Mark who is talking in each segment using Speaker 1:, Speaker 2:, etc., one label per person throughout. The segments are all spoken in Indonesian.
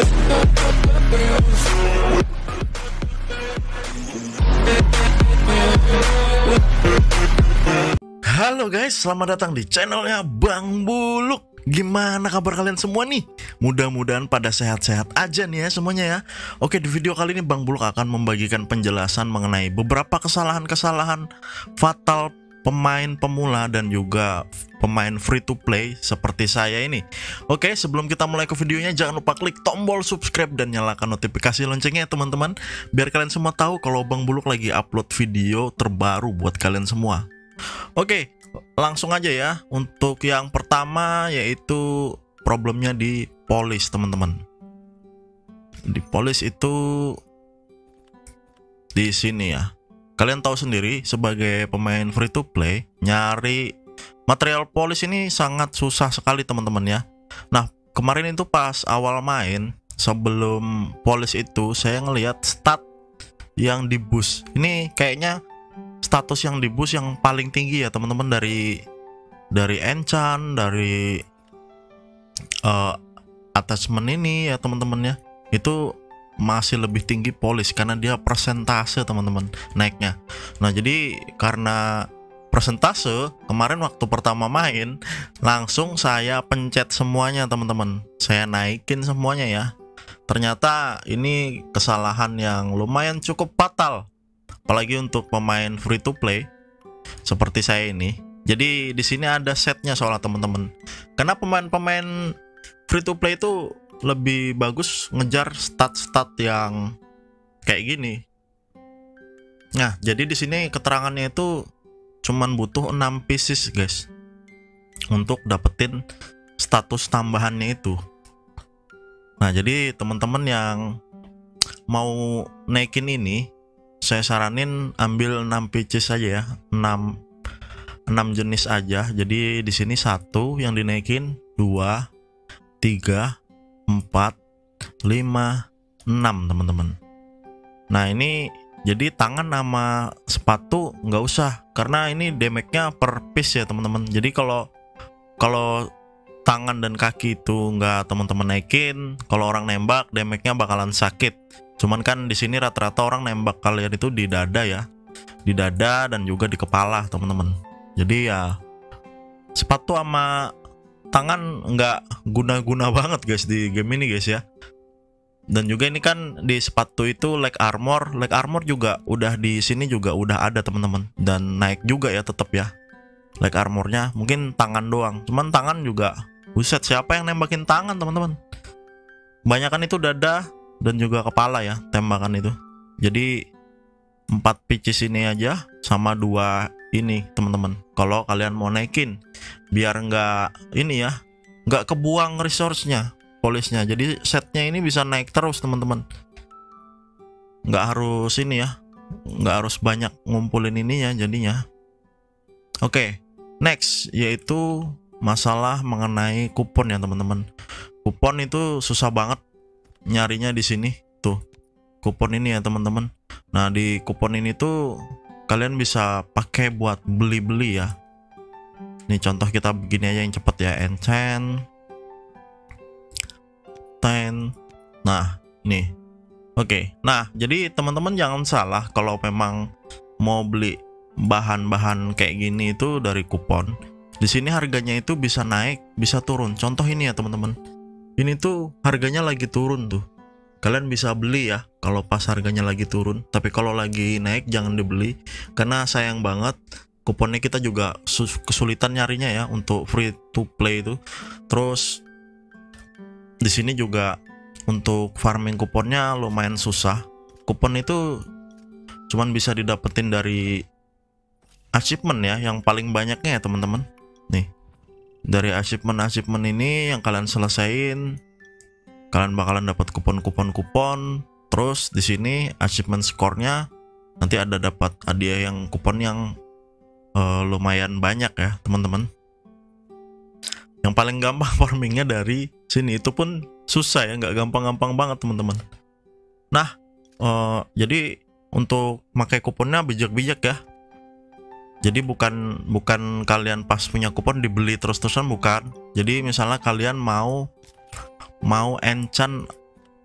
Speaker 1: Halo guys, selamat datang di channelnya Bang Buluk. Gimana kabar kalian semua nih? Mudah-mudahan pada sehat-sehat aja nih ya semuanya ya. Oke, di video kali ini Bang Buluk akan membagikan penjelasan mengenai beberapa kesalahan-kesalahan fatal pemain pemula dan juga pemain free to play seperti saya ini. Oke, sebelum kita mulai ke videonya, jangan lupa klik tombol subscribe dan nyalakan notifikasi loncengnya ya teman-teman, biar kalian semua tahu kalau Bang Buluk lagi upload video terbaru buat kalian semua. Oke, langsung aja ya. Untuk yang pertama yaitu problemnya di polish teman-teman. Di polish itu di sini ya. Kalian tahu sendiri sebagai pemain free to play, nyari material polish ini sangat susah sekali teman-teman ya. Nah, kemarin itu pas awal main, sebelum polish itu saya ngelihat stat yang di boost. Ini kayaknya status yang di boost yang paling tinggi ya teman-teman, dari enchant, dari attachment ini ya teman-teman ya. Itu masih lebih tinggi polish karena dia persentase teman-teman naiknya. Nah, jadi karena persentase, kemarin waktu pertama main langsung saya pencet semuanya teman-teman. Saya naikin semuanya ya. Ternyata ini kesalahan yang lumayan cukup fatal, apalagi untuk pemain free to play seperti saya ini. Jadi di sini ada setnya soalnya teman-teman. Karena pemain-pemain free to play itu lebih bagus ngejar stat-stat yang kayak gini. Nah, jadi di sini keterangannya itu cuman butuh 6 pieces guys untuk dapetin status tambahannya itu. Nah, jadi teman-teman yang mau naikin ini, saya saranin ambil 6 pieces aja ya. 6 jenis aja. Jadi di sini 1 yang dinaikin, 2, 3, 4, 5, 6 teman-teman. Nah, ini jadi tangan sama sepatu nggak usah, karena ini damage-nya per piece ya teman-teman. Jadi kalau tangan dan kaki itu nggak teman-teman naikin, kalau orang nembak damage-nya bakalan sakit. Cuman kan di sini rata-rata orang nembak kalian itu di dada ya, di dada dan juga di kepala teman-teman. Jadi ya sepatu sama tangan nggak guna-guna banget guys di game ini guys ya. Dan juga ini kan di sepatu itu leg armor juga udah di sini juga udah ada teman-teman, dan naik juga ya tetap ya leg armornya. Mungkin tangan doang, cuman tangan juga buset, siapa yang nembakin tangan teman-teman? Banyakan itu dada dan juga kepala ya tembakan itu. Jadi 4 pieces ini aja sama 2 ini teman-teman, kalau kalian mau naikin biar nggak ini ya, nggak kebuang resource-nya, polishnya. Jadi setnya ini bisa naik terus teman-teman, nggak harus ini ya, nggak harus banyak ngumpulin ininya jadinya. Oke, next yaitu masalah mengenai kupon ya teman-teman. Kupon itu susah banget nyarinya di sini tuh, kupon ini ya teman-teman. Nah, di kupon ini tuh kalian bisa pakai buat beli-beli ya. Nih contoh kita begini aja yang cepet ya, enchant 10. Nah, nih. Oke. Nah, jadi teman-teman jangan salah kalau memang mau beli bahan-bahan kayak gini itu dari kupon. Di sini harganya itu bisa naik, bisa turun. Contoh ini ya teman-teman. Ini tuh harganya lagi turun tuh. Kalian bisa beli ya kalau pas harganya lagi turun. Tapi kalau lagi naik jangan dibeli, karena sayang banget kuponnya kita juga kesulitan nyarinya ya untuk free to play itu. Terus di sini juga untuk farming kuponnya lumayan susah. Kupon itu cuman bisa didapetin dari achievement ya, yang paling banyaknya ya teman-teman. Nih, dari achievement ini yang kalian selesain, kalian bakalan dapat kupon. Terus di sini achievement score-nya nanti ada dapat hadiah yang kupon yang lumayan banyak ya teman-teman. Yang paling gampang farmingnya dari sini, itu pun susah ya, nggak gampang-gampang banget teman-teman. Nah, jadi untuk pakai kuponnya bijak-bijak ya. Jadi bukan kalian pas punya kupon dibeli terus-terusan, bukan. Jadi misalnya kalian mau enchant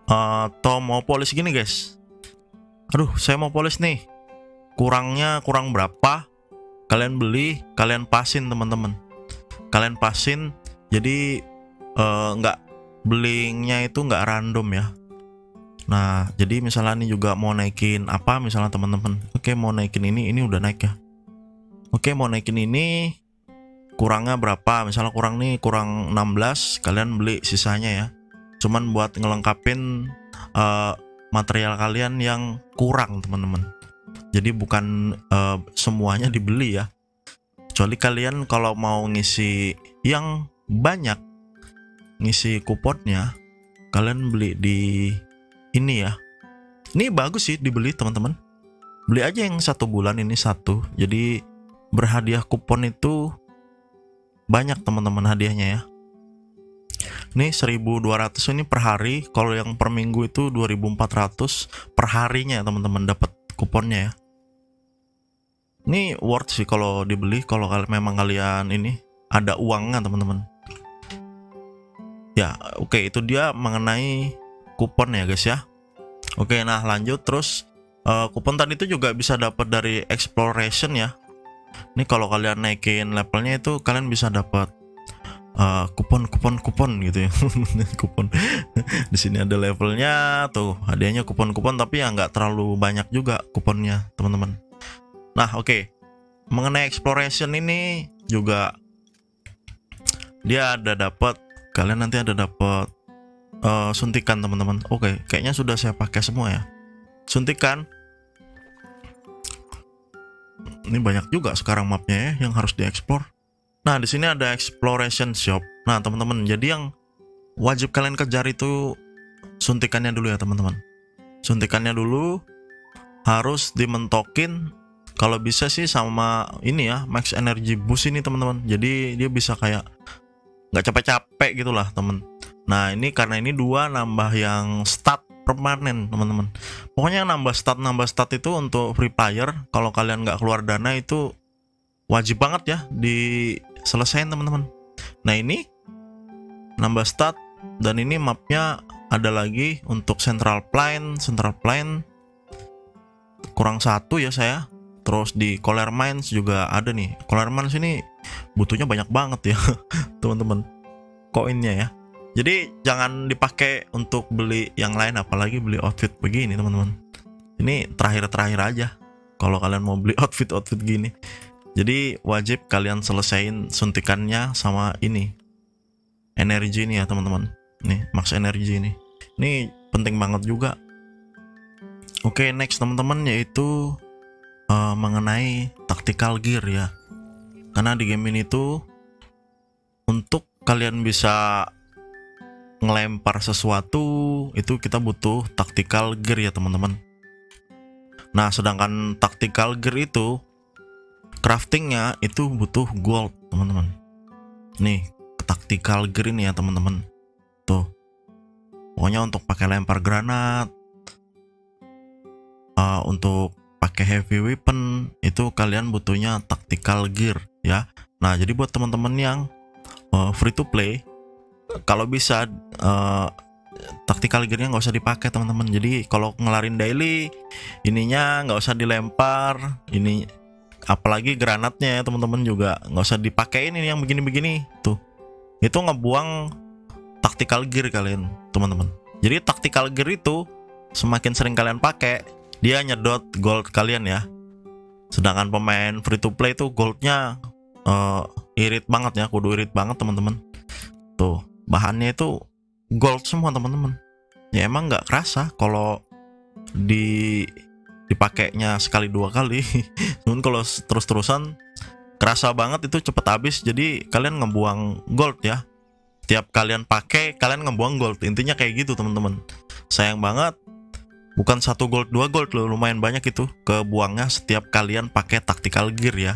Speaker 1: atau mau polis gini guys. Aduh, saya mau polis nih, kurangnya kurang berapa, kalian beli, kalian pasin teman-teman, kalian pasin. Jadi nggak belinya itu nggak random ya. Nah, jadi misalnya ini juga mau naikin apa, misalnya teman-teman, oke mau naikin ini udah naik ya. Oke mau naikin ini, kurangnya berapa, misalnya kurang nih, kurang 16, kalian beli sisanya ya. Cuman buat ngelengkapin material kalian yang kurang teman-teman. Jadi bukan semuanya dibeli ya. Kecuali kalian kalau mau ngisi yang banyak, ngisi kuponnya, kalian beli di ini ya. Ini bagus sih dibeli teman-teman. Beli aja yang 1 bulan ini satu. Jadi berhadiah kupon itu banyak teman-teman hadiahnya ya. Ini 1.200 ini per hari. Kalau yang per minggu itu 2.400 per harinya teman-teman dapat kuponnya ya. Ini worth sih kalau dibeli, kalau memang kalian ini ada uangnya teman-teman. Ya, oke, itu dia mengenai kupon ya guys ya. Oke, nah lanjut terus. Kupon tadi itu juga bisa dapat dari exploration ya. Ini kalau kalian naikin levelnya itu kalian bisa dapat kupon gitu ya. Kupon. Di sini ada levelnya tuh, hadiahnya kupon-kupon, tapi ya nggak terlalu banyak juga kuponnya teman-teman. Nah oke, mengenai exploration ini juga dia ada dapat, kalian nanti ada dapat suntikan teman-teman. Oke, kayaknya sudah saya pakai semua ya. Suntikan. Ini banyak juga sekarang mapnya ya yang harus dieksplor. Nah, di sini ada exploration shop. Nah, teman-teman, jadi yang wajib kalian kejar itu suntikannya dulu ya, teman-teman. Suntikannya dulu harus dimentokin. Kalau bisa sih sama ini ya, max energy boost ini, teman-teman. Jadi dia bisa kayak nggak capek-capek gitulah, teman. Nah, ini karena ini 2 nambah yang stat permanen, teman-teman. Pokoknya yang nambah stat itu untuk free player. Kalau kalian nggak keluar dana itu wajib banget ya diselesain, teman-teman. Nah, ini nambah stat, dan ini mapnya ada lagi untuk Central Plain kurang 1 ya saya. Terus di Coal Mines juga ada nih. Coal Mines ini butuhnya banyak banget ya teman-teman, koinnya ya. Jadi jangan dipakai untuk beli yang lain, apalagi beli outfit begini teman-teman. Ini terakhir-terakhir aja kalau kalian mau beli outfit gini. Jadi wajib kalian selesain suntikannya sama ini energi ini ya teman-teman. Nih max energi ini penting banget juga. Oke, next teman-teman, yaitu mengenai tactical gear ya. Karena di game ini tuh untuk kalian bisa ngelempar sesuatu itu kita butuh tactical gear ya teman-teman. Nah, sedangkan tactical gear itu craftingnya itu butuh gold teman-teman. Nih tactical gear ini ya teman-teman. Tuh, pokoknya untuk pakai lempar granat, untuk pakai heavy weapon itu kalian butuhnya tactical gear ya. Nah, jadi buat teman-teman yang free to play, kalau bisa tactical gearnya nggak usah dipakai teman-teman. Jadi kalau ngelarin daily ininya nggak usah dilempar, ini apalagi granatnya ya teman-teman juga nggak usah dipakai, ini yang begini-begini tuh, itu ngebuang tactical gear kalian teman-teman. Jadi tactical gear itu semakin sering kalian pakai, dia nyedot gold kalian ya. Sedangkan pemain free to play tuh goldnya irit banget ya, kudu irit banget teman-teman. Tuh bahannya itu gold semua teman-teman. Ya emang nggak kerasa kalau dipakainya sekali 2 kali. Cuman kalau terus-terusan kerasa banget, itu cepet habis. Jadi kalian ngebuang gold ya. Tiap kalian pakai kalian ngebuang gold. Intinya kayak gitu teman-teman. Sayang banget. Bukan 1 gold 2 gold loh, lumayan banyak itu kebuangnya setiap kalian pakai tactical gear ya.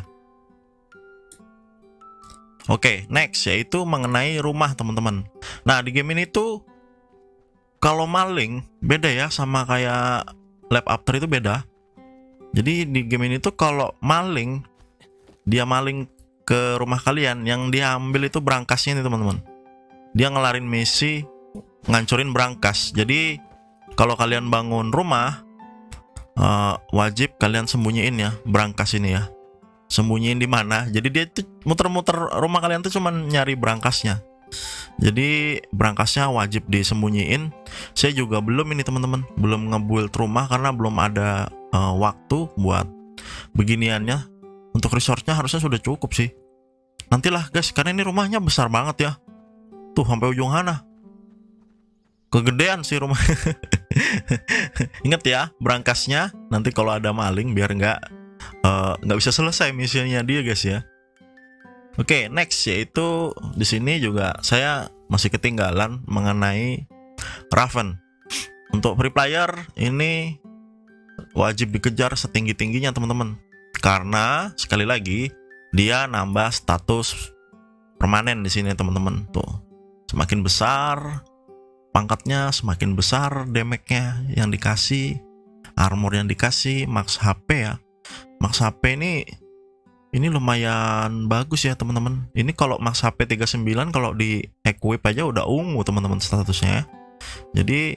Speaker 1: Oke, next yaitu mengenai rumah teman-teman. Nah, di game ini tuh kalau maling beda ya, sama kayak Lab After itu beda. Jadi di game ini tuh kalau maling, dia maling ke rumah kalian, yang dia ambil itu berangkasnya nih teman-teman. Dia ngelarin misi ngancurin berangkas. Jadi kalau kalian bangun rumah, wajib kalian sembunyiin ya brankas ini ya. Sembunyiin di mana? Jadi dia tuh muter-muter rumah kalian tuh cuman nyari brankasnya. Jadi brankasnya wajib disembunyiin. Saya juga belum ini teman-teman, belum nge-build rumah karena belum ada waktu buat beginiannya. Untuk resource-nya harusnya sudah cukup sih. Nantilah guys, karena ini rumahnya besar banget ya. Tuh sampai ujung sana. Kegedean sih rumah. Ingat ya, brankasnya nanti kalau ada maling biar nggak bisa selesai misinya dia guys ya. Oke, next yaitu di sini juga saya masih ketinggalan mengenai Raven. Untuk free player ini wajib dikejar setinggi-tingginya teman-teman. Karena sekali lagi dia nambah status permanen di sini teman-teman. Tuh, semakin besar pangkatnya, semakin besar damage-nya yang dikasih, armor yang dikasih, max HP ya. Max HP ini lumayan bagus ya teman-teman. Ini kalau max HP 39 kalau di equip aja udah ungu teman-teman statusnya ya. Jadi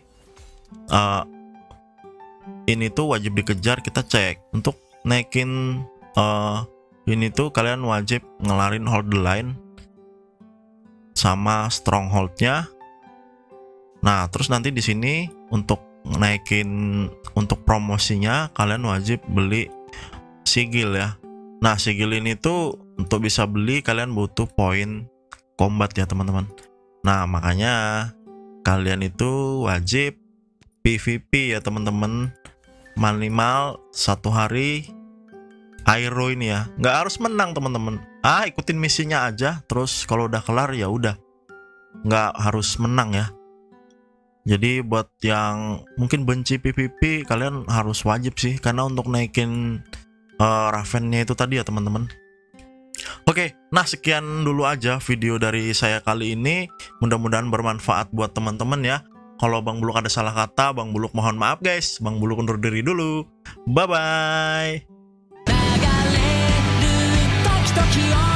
Speaker 1: ini tuh wajib dikejar. Kita cek untuk naikin ini tuh kalian wajib ngelarin hold the line sama stronghold-nya. Nah, terus nanti di sini untuk naikin untuk promosinya kalian wajib beli sigil ya. Nah, sigil ini tuh untuk bisa beli kalian butuh poin combat ya teman-teman. Nah, makanya kalian itu wajib PVP ya teman-teman. Minimal 1 hari Aero ini ya. Nggak harus menang teman-teman. Ikutin misinya aja. Terus kalau udah kelar ya udah. Nggak harus menang ya. Jadi buat yang mungkin benci PVP kalian harus wajib sih, karena untuk naikin Raven-nya itu tadi ya teman-teman. Oke, nah sekian dulu aja video dari saya kali ini. Mudah-mudahan bermanfaat buat teman-teman ya. Kalau Bang Buluk ada salah kata, Bang Buluk mohon maaf guys. Bang Buluk undur diri dulu. Bye-bye.